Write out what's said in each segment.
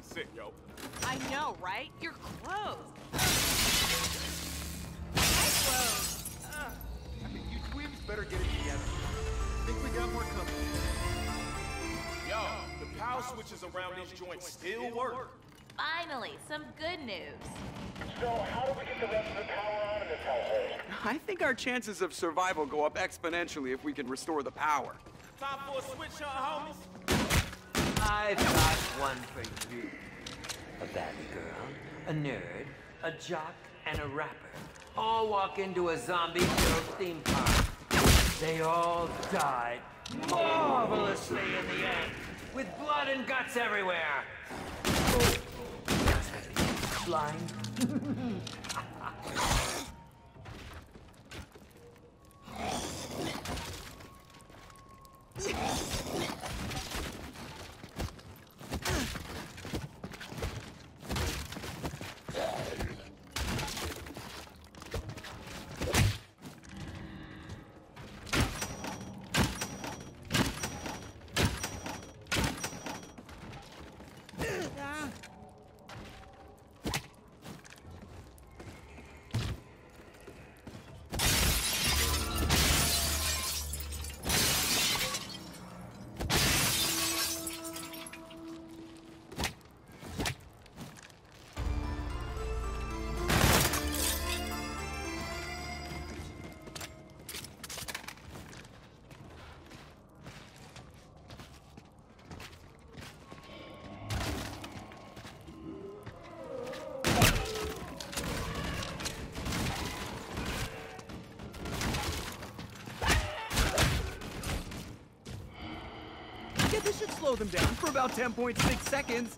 sick, yo. I know, right? Your clothes. My clothes. Ugh. I mean, you twins better get it together. I think we got more company. Yo, the power switches around these joints still work. Finally, some good news. So, how do we get the rest of the power on in this hellhole? I think our chances of survival go up exponentially if we can restore the power. Time for a switch hunt, homies. I've got one for you. A bad girl, a nerd, a jock, and a rapper all walk into a zombie-filled theme park. They all died marvelously in the end, with blood and guts everywhere. Oh, blind. Yeah, this should slow them down for about 10.6 seconds.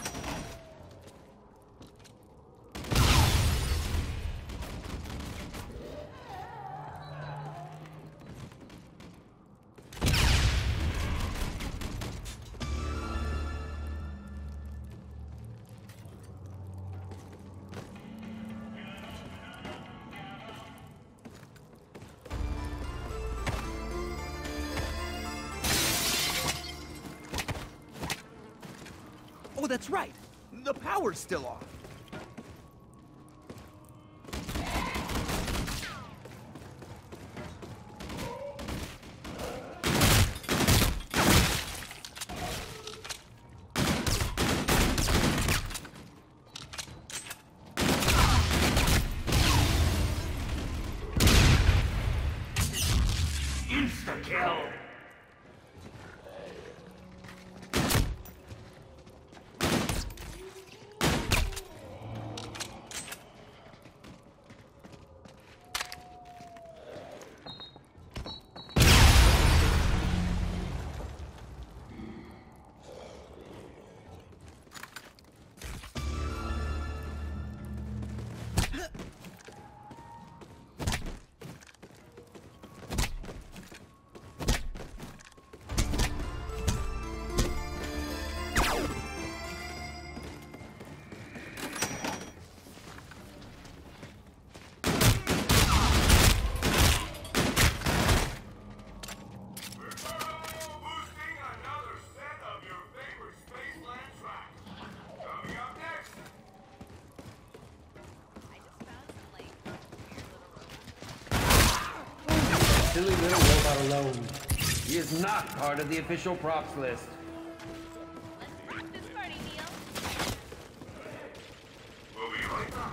Oh, that's right. The power's still off. Insta-kill! Silly little robot alone. He is not part of the official props list. Let's rock this party, Neil. We'll be right back.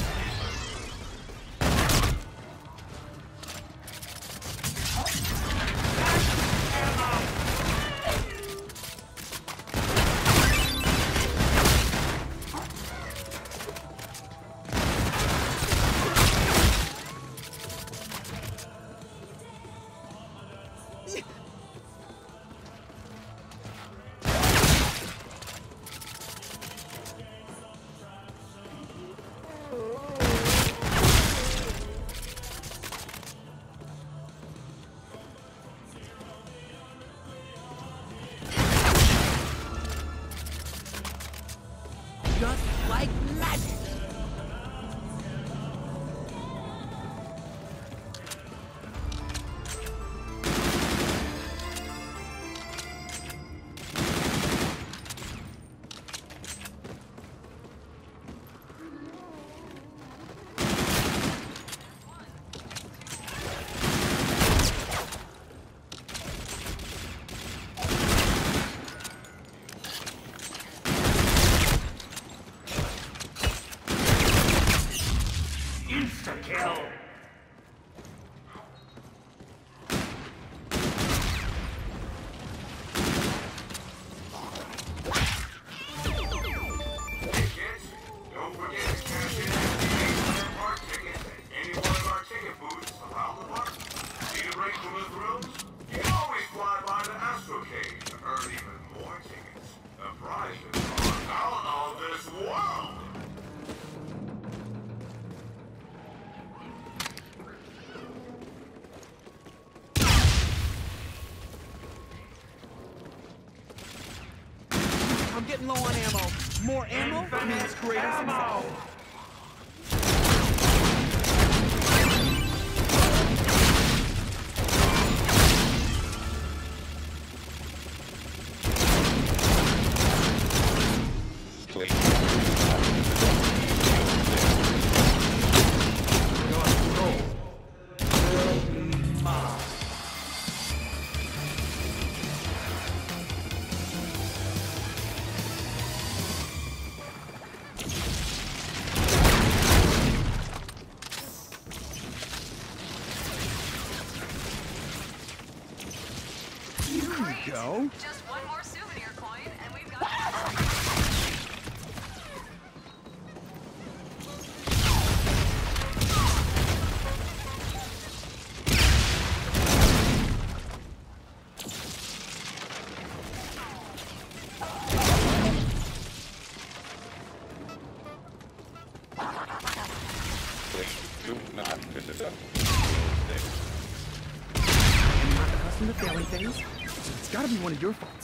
Just like magic. I'm getting low on ammo. More ammo means greater success. Go. Just one more souvenir coin, and we've got. I'm not accustomed to failing things, so it's gotta be one of your faults.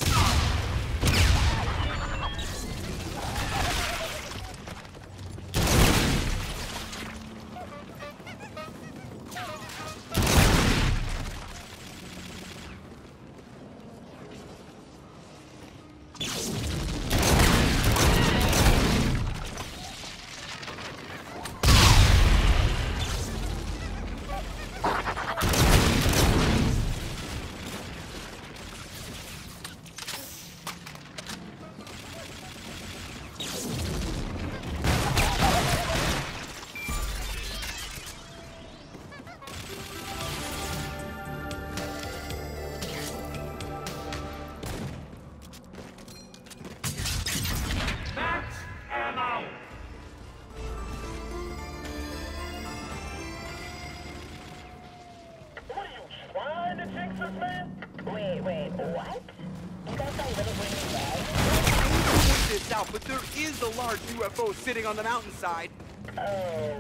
Wait, what? You guys don't really bring me back? Point this out, but there is a large UFO sitting on the mountainside. Oh,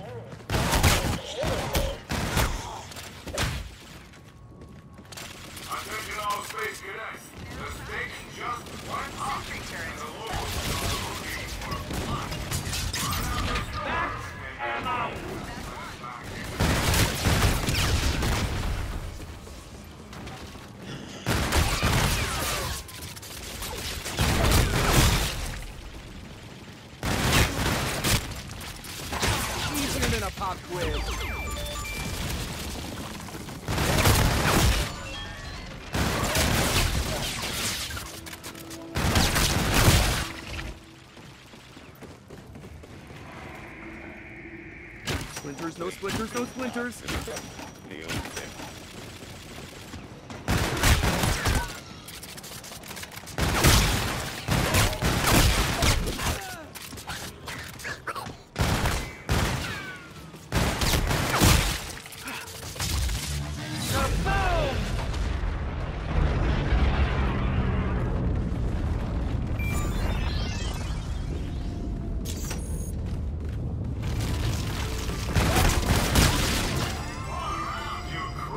Attention all space cadets. The station just went up. And the locals are looking for a plot. Back and out. Easier than a pop quiz. Splinters, no splinters, no splinters. You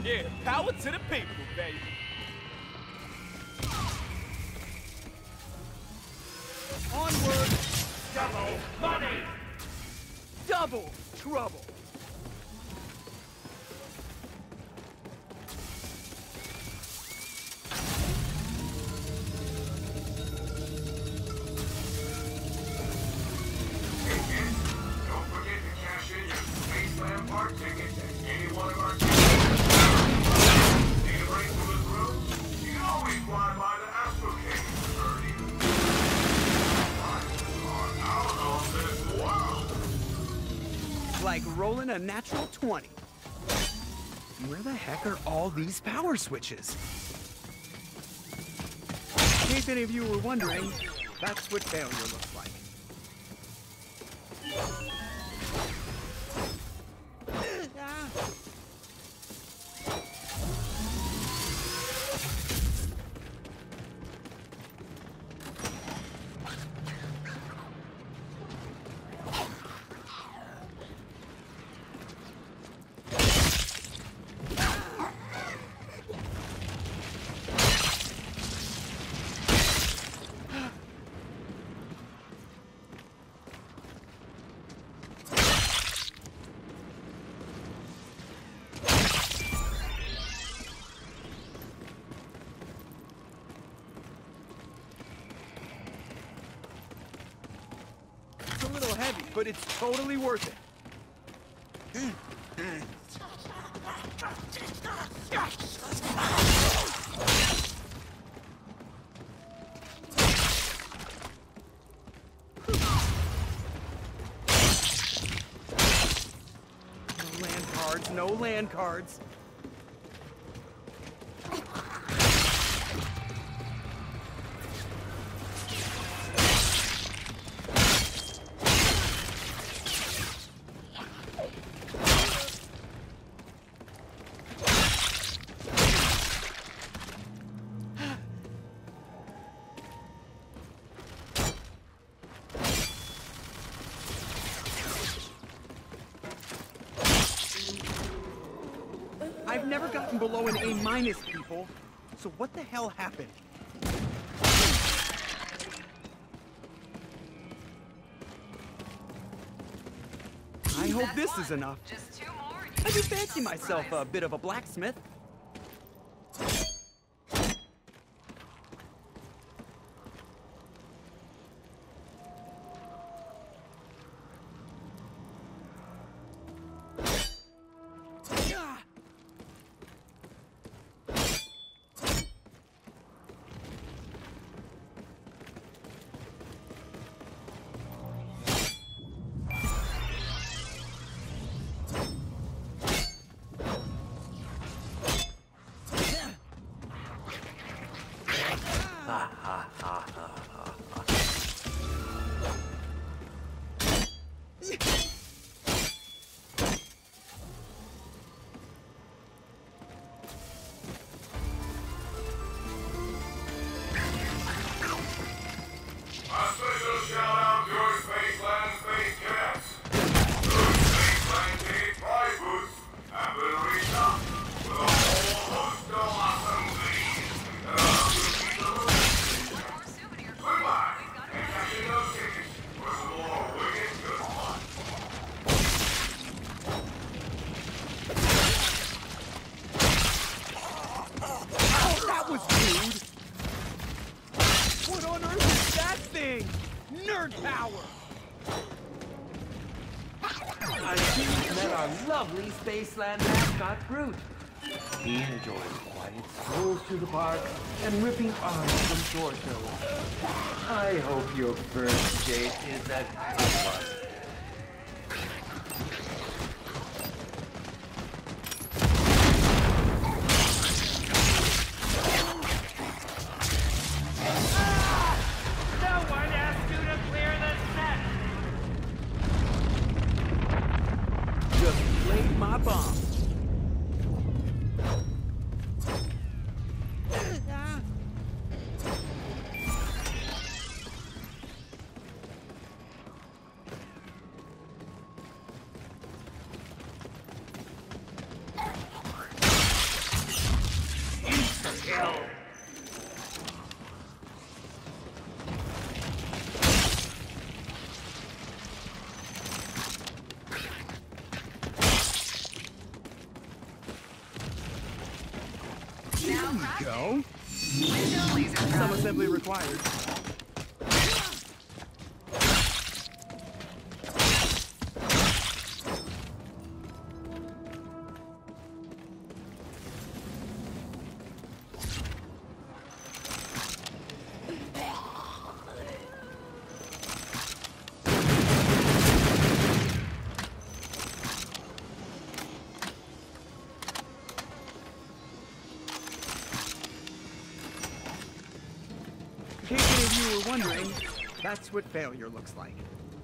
Yeah, power to the people, baby. Onward. Double money. Double trouble. Don't forget to cash in your Spaceland Park ticket at any one of our tickets. Need a break from the room? You can always fly by the Astrocade or even are out on this world. Like rolling a natural 20. Where the heck are all these power switches? In case any of you were wondering, that's what failure looks like. It's a little heavy, but it's totally worth it. No land cards, no land cards. I've never gotten below an A-, people. So what the hell happened? I hope this is enough. Just 2 more. I do fancy myself a bit of a blacksmith. A special shout out to our Spaceland Space Cadets. Those Spaceland Day prize booths have been restocked with a whole host of awesome things that are to keep the moving. More souvenir. Goodbye, and cash in those tickets for some more wicked good fun. Oh, that was rude! What on earth is that thing? Nerd power! I just met our lovely Spaceland mascot, Groot. He enjoys quiet strolls through the park and ripping arms from shore shows. I hope your first date is a good one. No one asked you to clear the set! Just laid my bomb. you go. Window laser Some trap. assembly required. In case any of you were wondering, that's what failure looks like.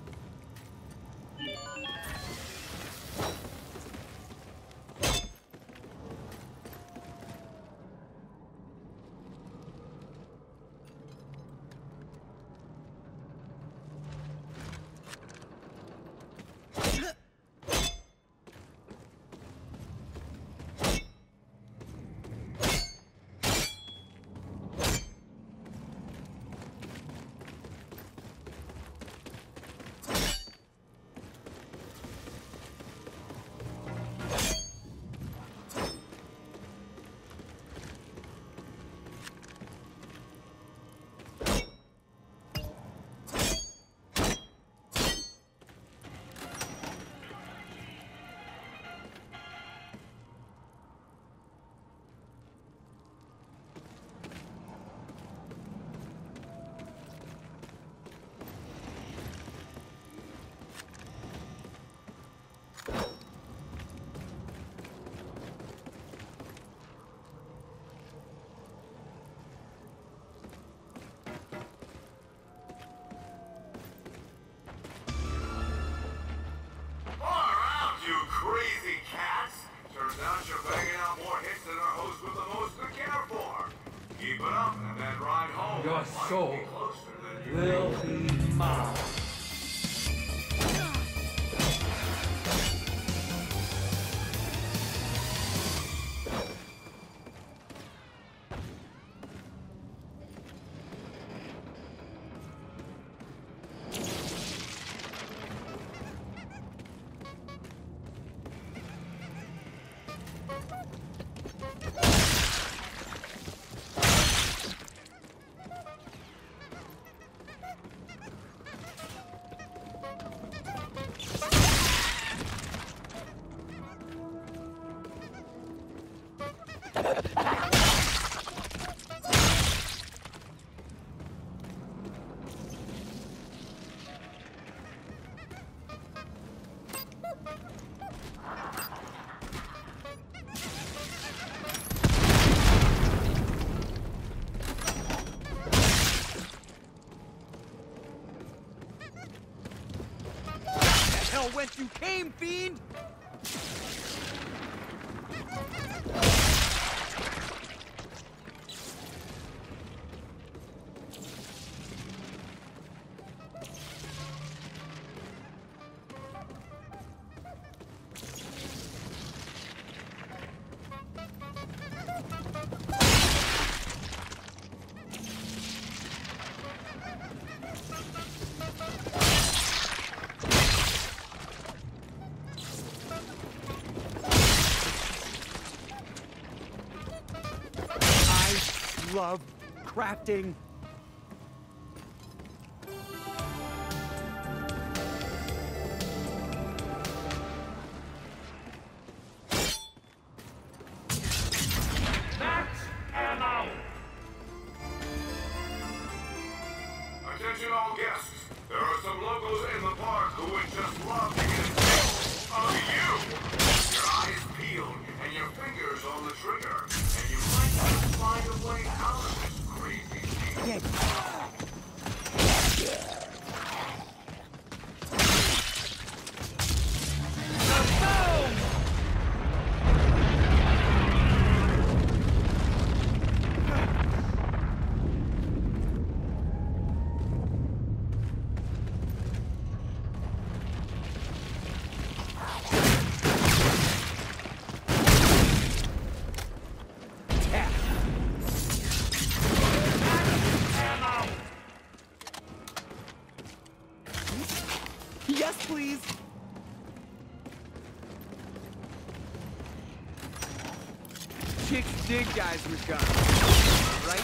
Far out, you crazy cats! Turns out you're banging out more hits than our host with the most to care for. Keep it up, and that ride home Your might soul be closer than you will be mine. Hell, whence you came, fiend! Love crafting. Attention all guests. There are some locals in the park who would just love to get a taste of you. Your eyes peeled and your fingers on the trigger. And you might just find a way out of this crazy scene. chicks dig guys with guns, right?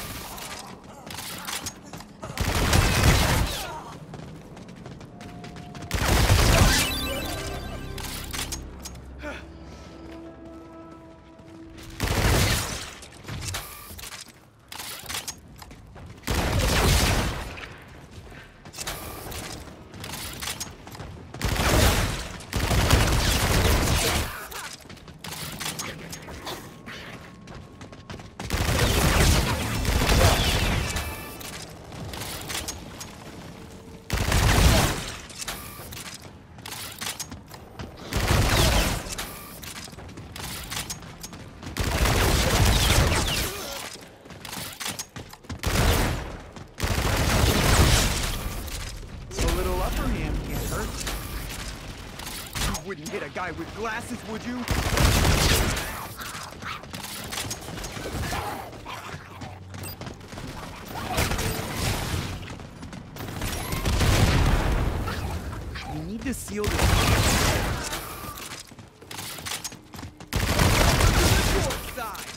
Wouldn't hit a guy with glasses, would you? We need to seal this. Side.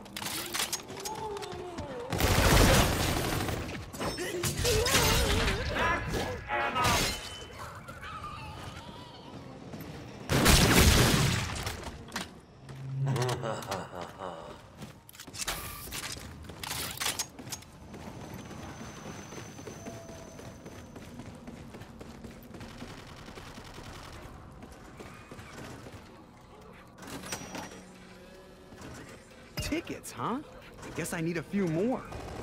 Tickets, huh? I guess I need a few more.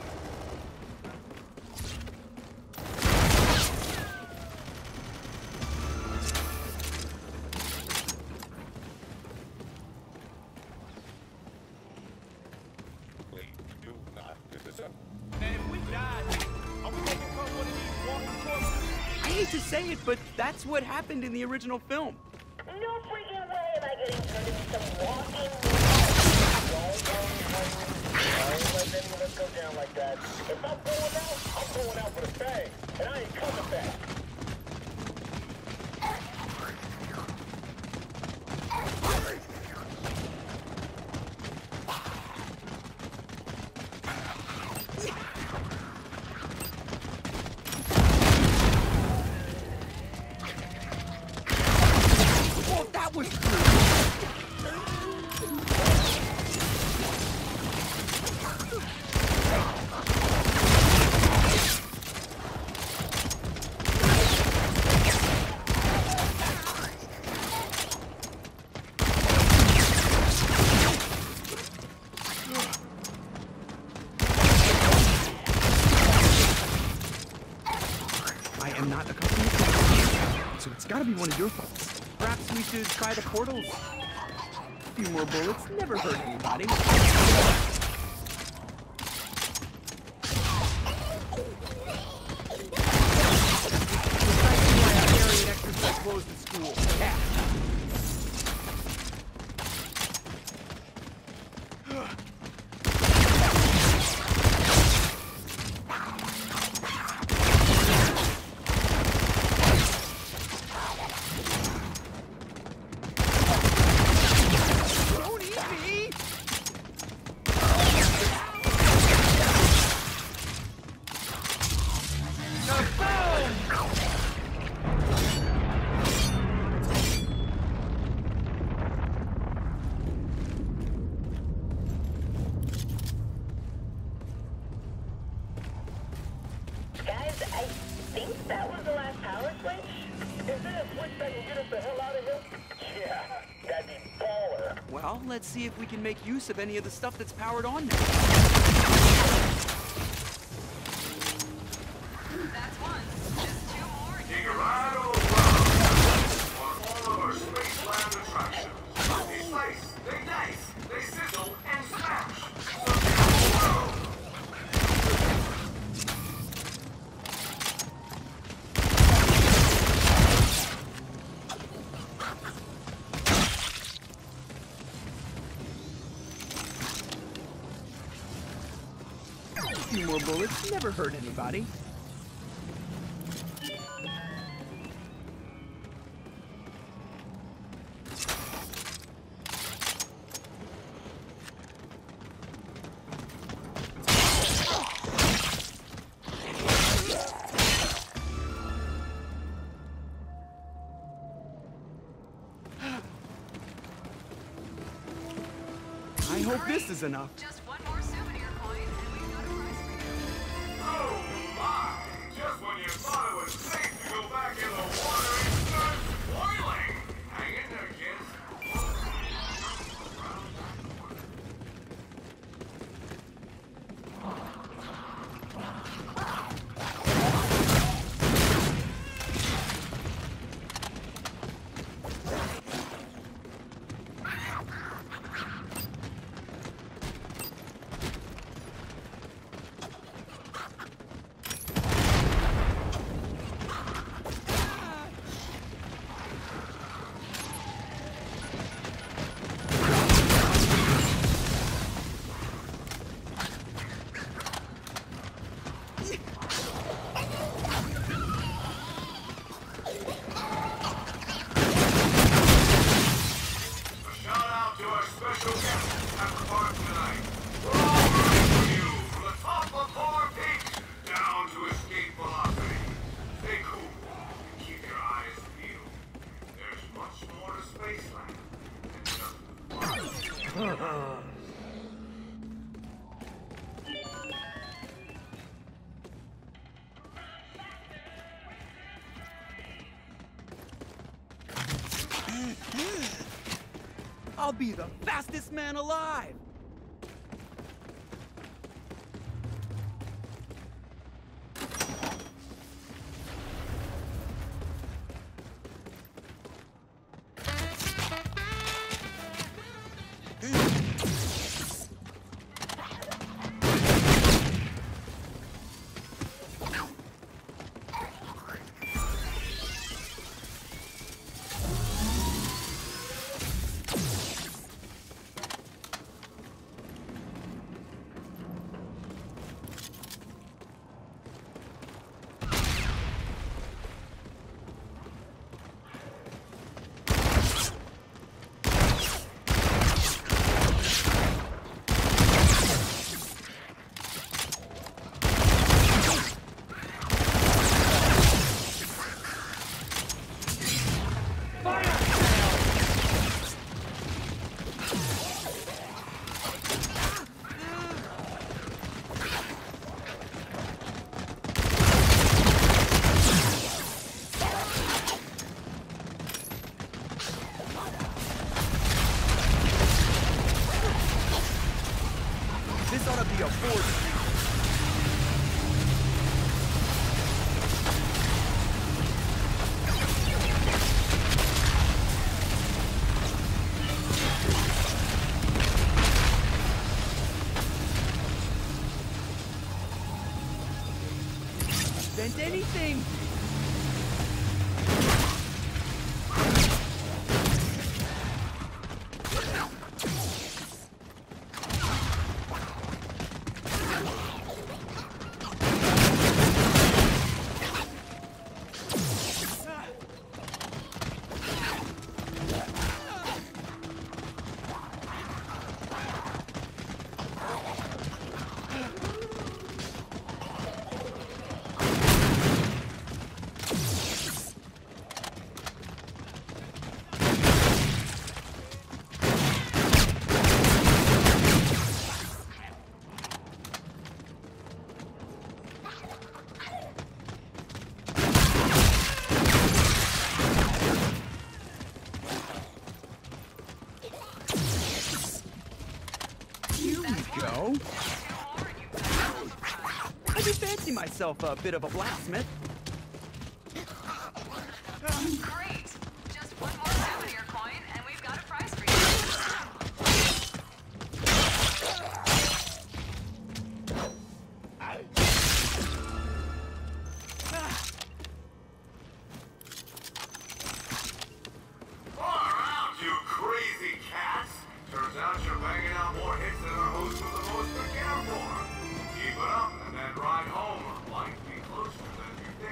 I hate to say it, but that's what happened in the original film. No freaking way am I getting turned into some walking... Don't let any of us go down like that. If I'm going out with a bang, and I ain't coming back. Oh, that was cool. I am not accustomed to it, so it's gotta be one of your faults. Perhaps we should try the portals. A few more bullets never hurt anybody. Precisely why I carry an extra set of clothes to school. Yeah. Don't eat me! Guys, I think that was the last power switch. Is there a switch that can get us the hell out of here? Yeah, that'd be baller. Well, let's see if we can make use of any of the stuff that's powered on now. That's one. Just two more. Take a ride all around on all of our Spaceland attractions. They slice, they dice, they sizzle, and smash. Whoa! A few more bullets never hurt anybody. hope this is enough. Just one more souvenir coin, and we've got a prize for you. Oh my! Just when you thought it was safe to go back in the water, it starts boiling! Hang in there, kids. I'll be the fastest man alive! This ought to be a force. Vent anything! Go. I do fancy myself a bit of a blacksmith. Great! Just one more souvenir coin, and we've got a prize for Far out, you crazy cats! Turns out you're banging out more hits than our host was supposed to care for. Keep it up, and that ride home might be closer than you think.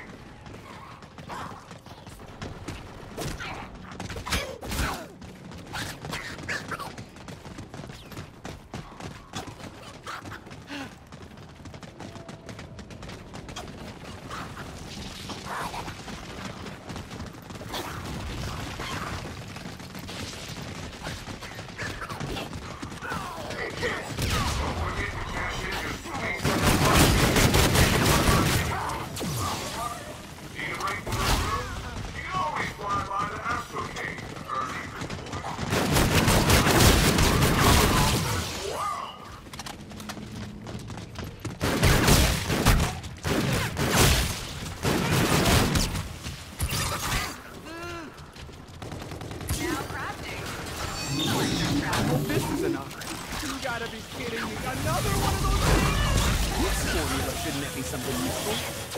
Well, this is enough. You gotta be kidding me. Another one of those things? This formula should net me something useful.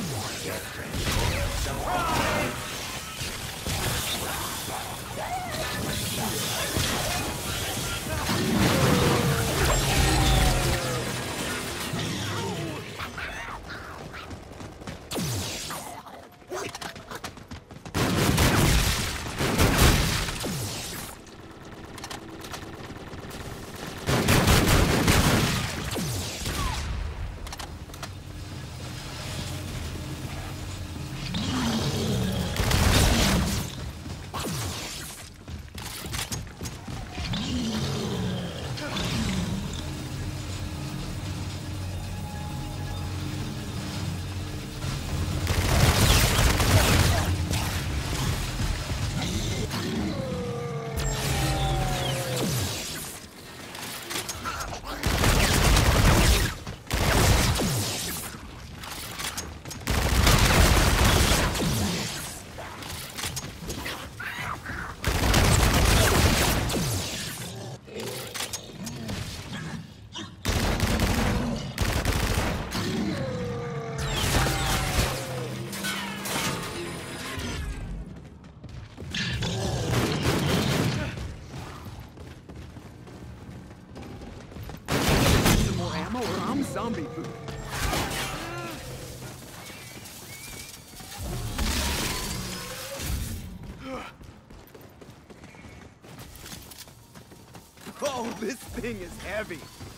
Zombie food. Oh, this thing is heavy.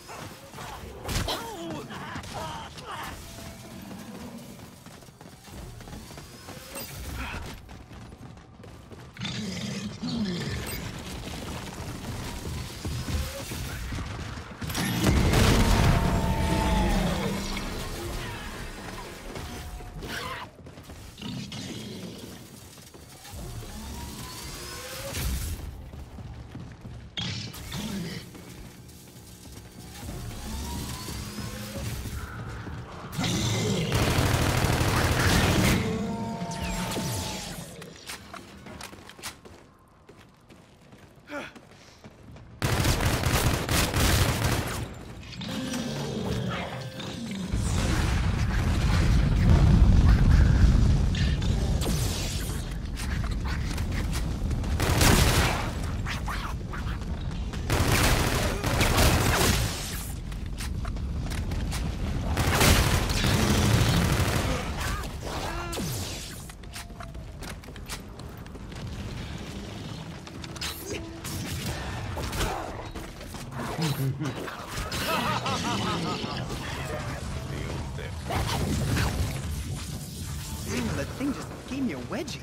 Damn, that thing just gave me a wedgie.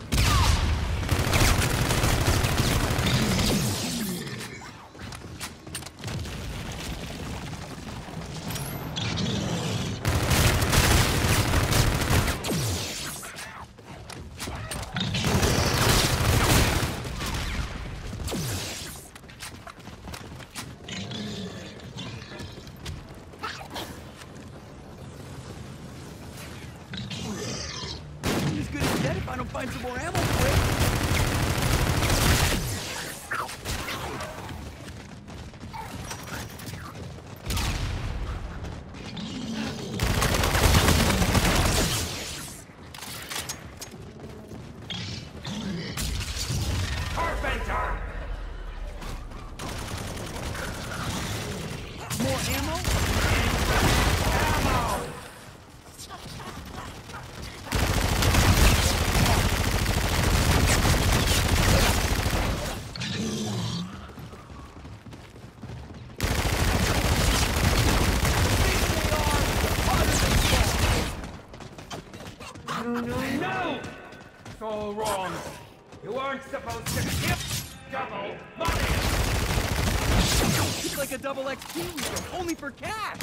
If I don't find some more ammo for it. Carpenter! More ammo? Ammo! No! It's all wrong. You weren't supposed to give double money! It's like a double XP weekend, only for cash!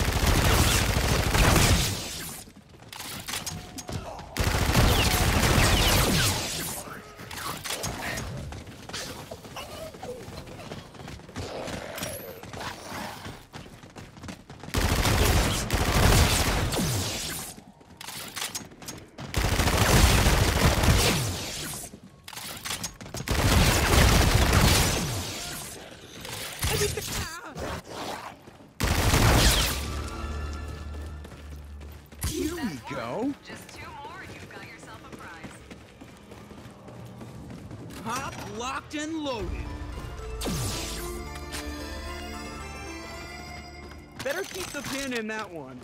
Here we go. Just 2 more and you've got yourself a prize. Hop, locked, and loaded. Better keep the pin in that one.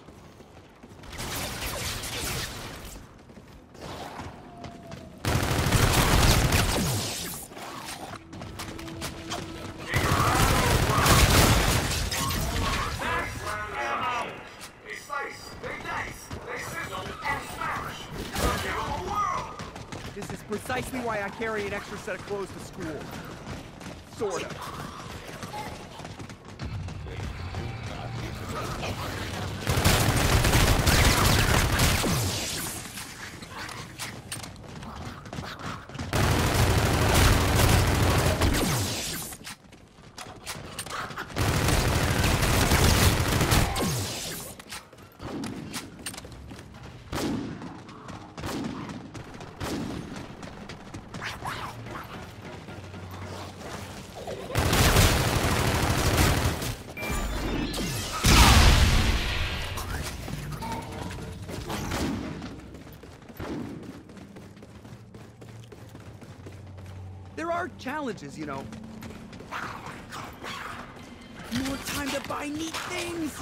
They slice, they dice, they sizzle, and smash. Give them a whirl. This is precisely why I carry an extra set of clothes to school. Sort of. There are challenges, you know. More time to buy neat things!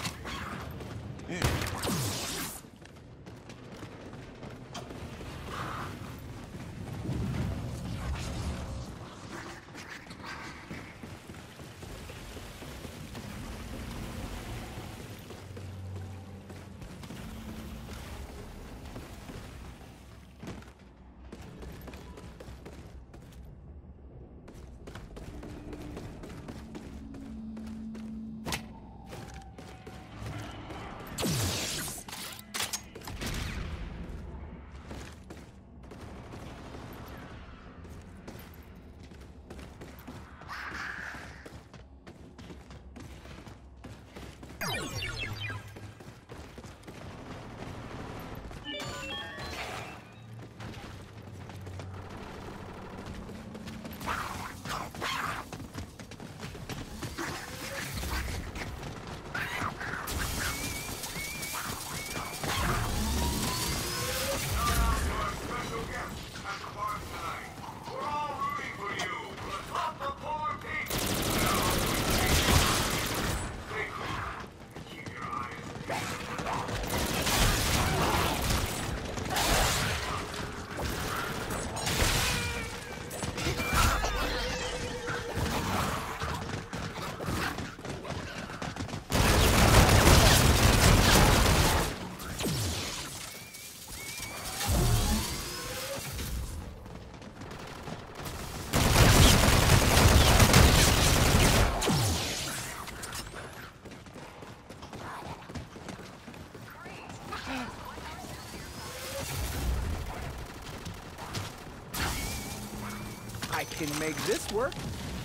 I can make this work.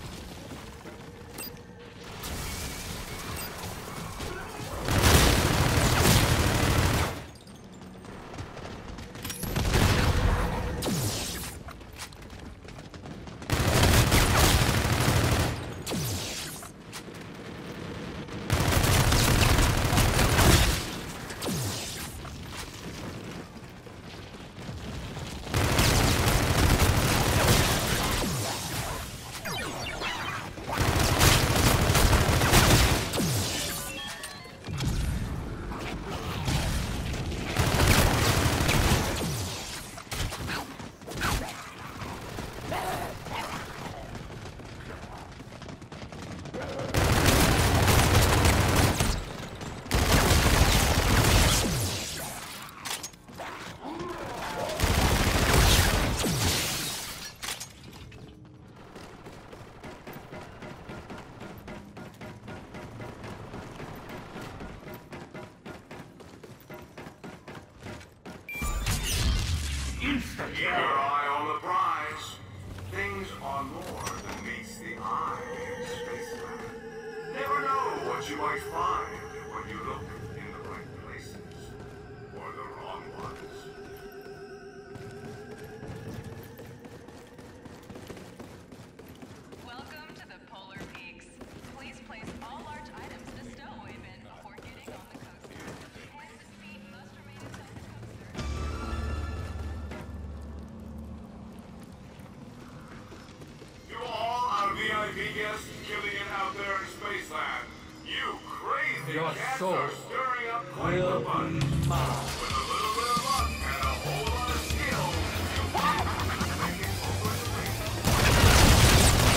Keep your eye on the prize. Things are more than meets the eye in spaceland. Never know what you might find when you look in the right places or the wrong ones. Welcome to the Polar Peaks. Please your cats soul are stirring up quite the will bunch. be mine. With a little bit of luck and a whole lot of skill, you might make it over the ring.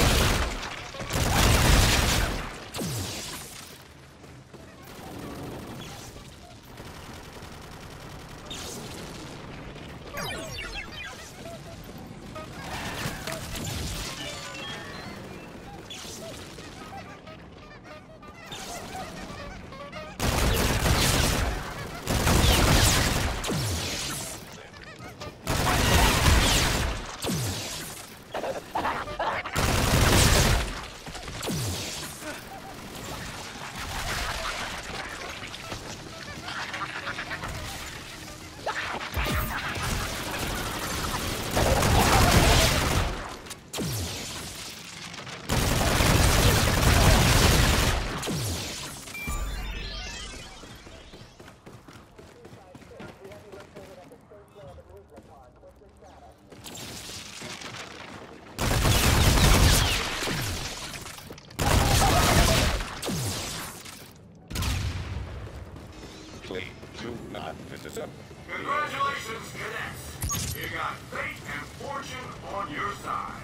Please do not disassemble. Congratulations, cadets! You got fate and fortune on your side.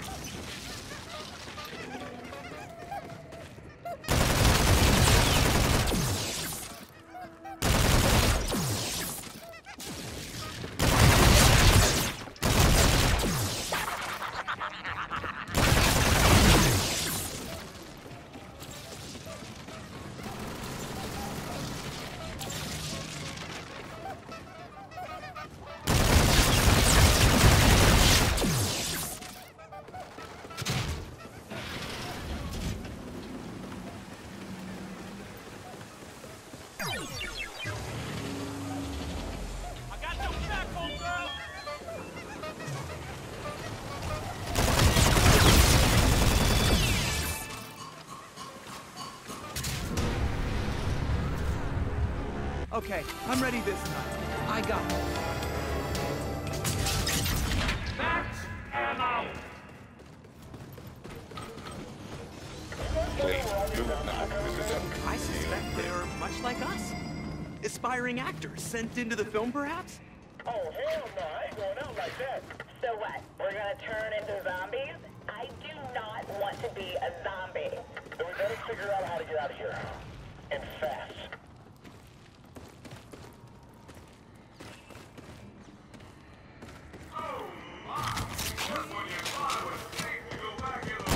Okay, I'm ready this time. I got it. Max ammo! Please do not disassemble. I suspect they're much like us. Aspiring actors sent into the film, perhaps? Oh, hell no, I ain't going out like that. So what? We're gonna turn into zombies? I do not want to be a zombie. Then we better figure out how to get out of here. And fast. Oh my! Just when you thought it was safe to go back in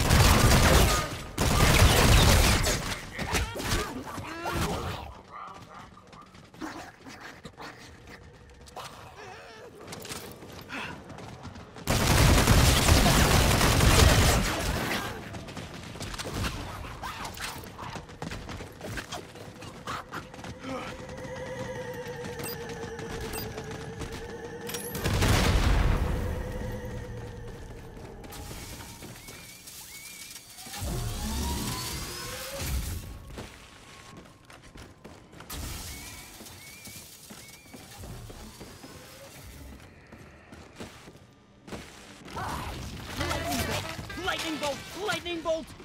Lightning bolt! Lightning bolt!